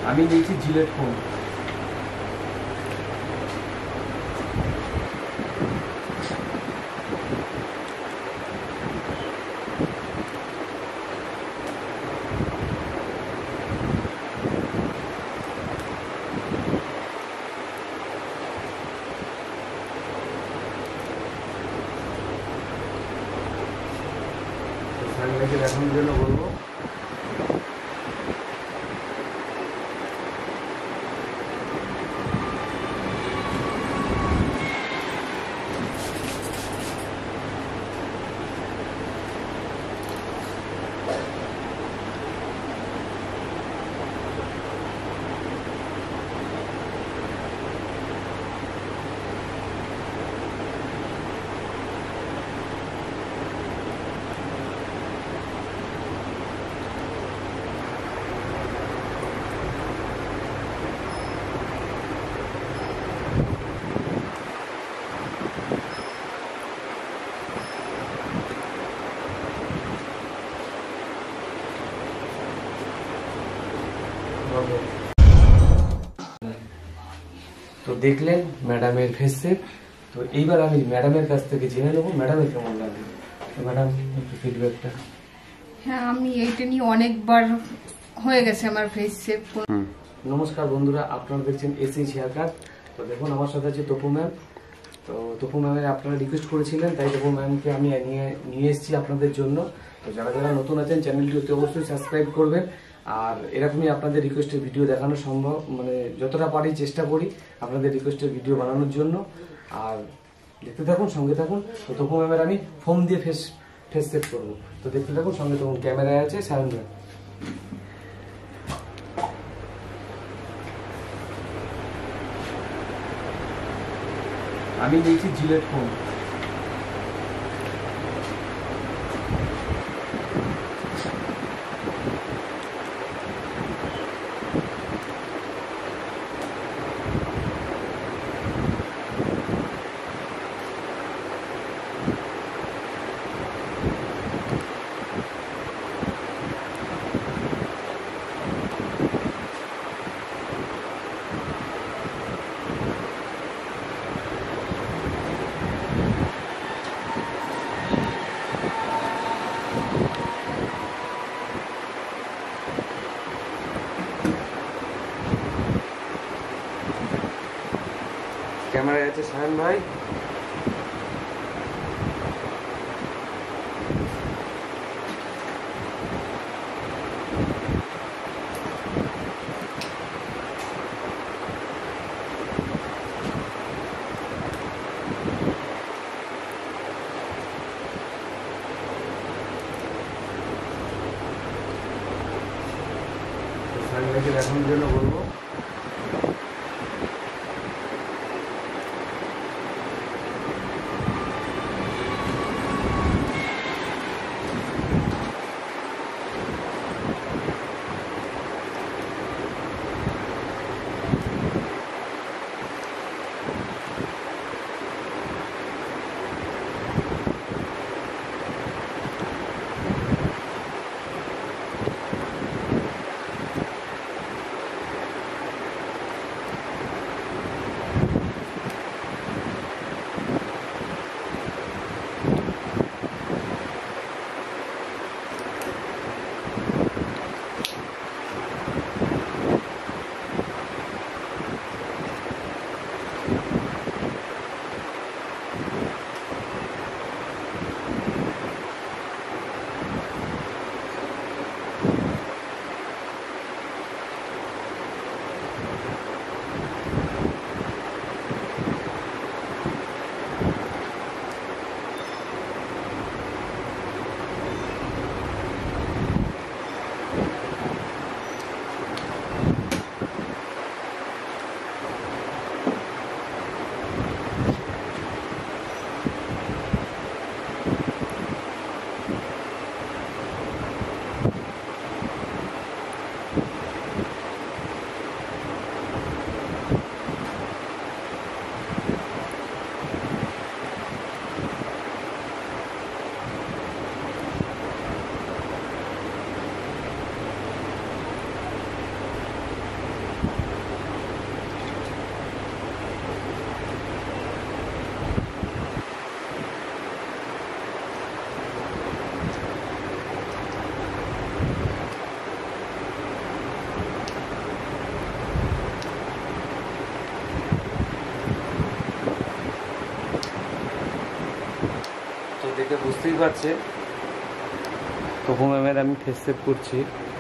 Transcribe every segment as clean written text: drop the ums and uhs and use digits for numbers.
আমি নিয়েছি JELET phone. সানলাইটে দেখানোর জন্য বলবো তো দেখলেন ম্যাডামের ফেস সেভ। তো এইবার আমি ম্যাডামের কাছ থেকে জেনে নেবো ম্যাডামের কেমন লাগবে। তো ম্যাডাম একটু ফিডব্যাকটা। হ্যাঁ, আমি এইটা নিয়ে অনেকবার হয়ে গেছে আমার ফেস সেভ। নমস্কার বন্ধুরা, আপনারা দেখছেন এসএইচ হেয়ার কাট। তো দেখুন আমার সাথে আছে তপু ম্যাম। তো তপু ম্যামের আপনারা রিকোয়েস্ট করেছিলেন, তাই তপু ম্যামকে আমি নিয়ে এসেছি আপনাদের জন্য। তো যারা যারা নতুন আছেন চ্যানেলটি অতি অবশ্যই সাবস্ক্রাইব করবেন। আর এরকমই আপনাদের রিকোয়েস্টের ভিডিও দেখানো সম্ভব, মানে যতটা পারি চেষ্টা করি আপনাদের রিকোয়েস্টের ভিডিও বানানোর জন্য। আর দেখতে থাকুন, সঙ্গে থাকুন। তো তপু ম্যামের আমি ফোম দিয়ে ফেস সেভ করবো। তো দেখতে থাকুন, সঙ্গে থাকুন। ক্যামেরায় আছে সায়ন ম্যাম। আমি নিয়েছি জিলেট ফোন। ক্যামেরায় আছে সায়ন ভাই। সানলাইটে দেখানোর জন্য বলবো বুঝতেই পারছে তপু ম্যামের আমি ফেস সেভ করছি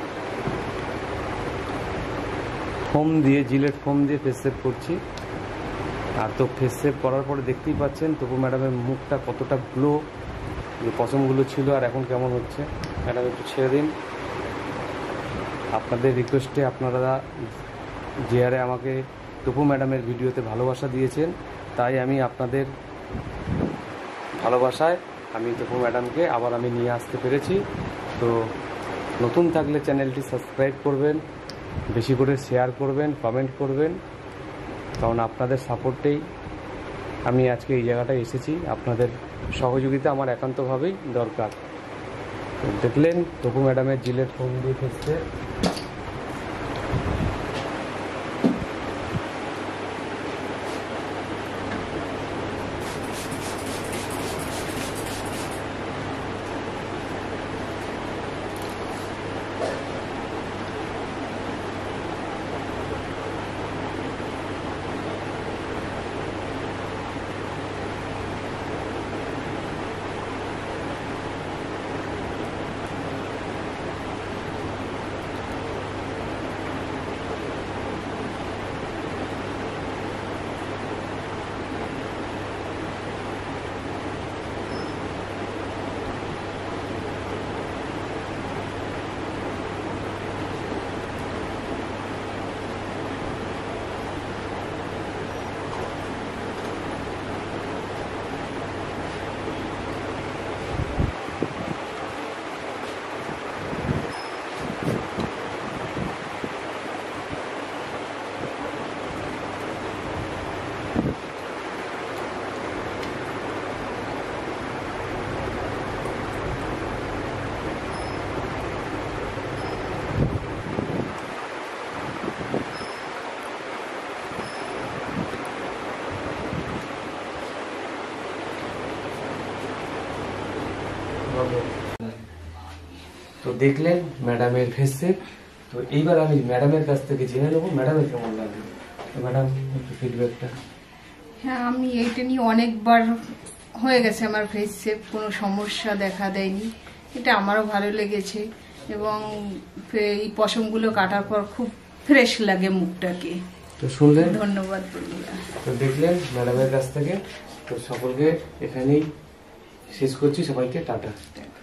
ফোম দিয়ে, জিলেট ফোম দিয়ে ফেস সেভ করছি। আর তো ফেস সেভ করার পরে দেখতেই পাচ্ছেন তপু ম্যাডামের মুখটা কতটা গ্লো, যে পছন্দগুলো ছিল আর এখন কেমন হচ্ছে। ম্যাডাম একটু ছেড়ে দিন। আপনাদের রিকোয়েস্টে আপনারা যে হারে আমাকে তপু ম্যাডামের ভিডিওতে ভালোবাসা দিয়েছেন, তাই আমি আপনাদের ভালোবাসায় আমি তপু ম্যাডামকে আবার আমি নিয়ে আসতে পেরেছি। তো নতুন থাকলে চ্যানেলটি সাবস্ক্রাইব করবেন, বেশি করে শেয়ার করবেন, কমেন্ট করবেন, কারণ আপনাদের সাপোর্টেই আমি আজকে এই জায়গাটায় এসেছি। আপনাদের সহযোগিতা আমার একান্তভাবেই দরকার। তো দেখলেন তপু ম্যাডামের জিলেট ফোম দিয়ে ফেসছে। তো দেখলেন ম্যাডামের ফেস সেভ। তো এইবার আমি ম্যাডামের কাছ থেকে জেনে নেবো ম্যাডামের কেমন লাগলো। তো ম্যাডাম একটু ফিডব্যাকটা। হ্যাঁ, আমি এইটা নিয়ে অনেকবার হয়ে গেছে আমার ফেস সেভ, কোনো সমস্যা দেখা দেয়নি। এটা আমারও ভালো লেগেছে এবং এই পশমগুলো কাটার পর খুব ফ্রেশ লাগে মুখটাকে। তো শুনলেন, ধন্যবাদ বন্ধুরা। তো দেখলেন ম্যাডামের কাছ থেকে। তো সকলকে এখানেই শেষ করছি, সবাইকে টাটা।